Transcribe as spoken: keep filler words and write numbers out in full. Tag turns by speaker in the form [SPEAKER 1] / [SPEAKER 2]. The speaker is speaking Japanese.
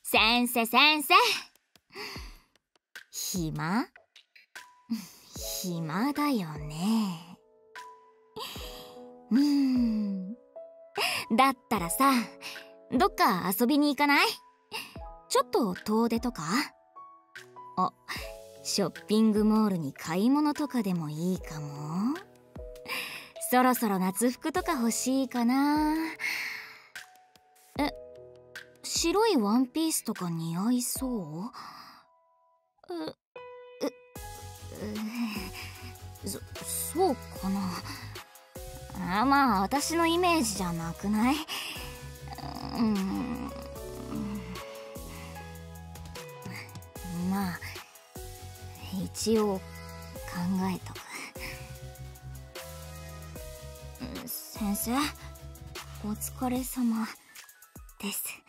[SPEAKER 1] 先生先生、暇暇だよね。うーん、だったらさ、どっか遊びに行かない？ちょっと遠出とか？あ、ショッピングモールに買い物とかでもいいかも。そろそろ夏服とか欲しいかな。え、白いワンピースとか似合いそう？う、う、う、そ、そうかな。あ、まあ私のイメージじゃなくない？うん、まあ一応考えとく。先生、お疲れ様です。